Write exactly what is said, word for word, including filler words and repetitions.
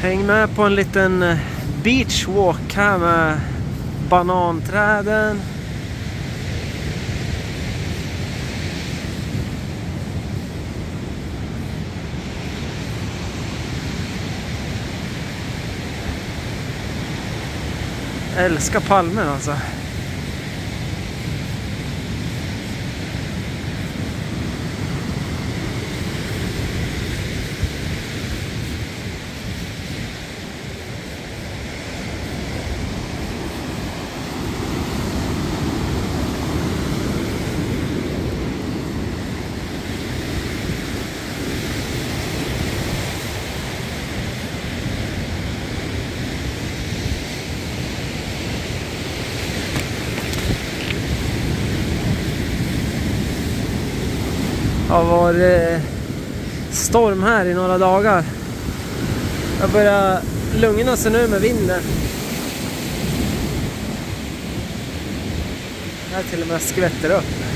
Häng med på en liten beachwalk här med bananträden. Jag älskar palmen alltså. Det har varit storm här i några dagar. Jag börjar lugna sig nu med vinden. Det här till och med skvätter upp.